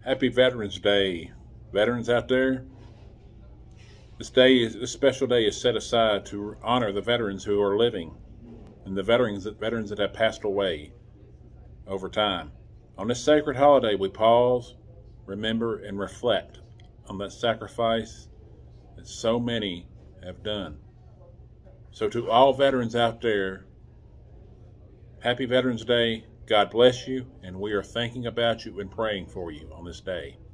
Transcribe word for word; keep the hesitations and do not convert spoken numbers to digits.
Happy Veterans Day. Veterans out there, this day is this special day is set aside to honor the veterans who are living and the veterans that veterans that have passed away over time. On this sacred holiday, we pause, remember, and reflect on that sacrifice that so many have done. So to all veterans out there, happy Veterans Day. God bless you, and we are thinking about you and praying for you on this day.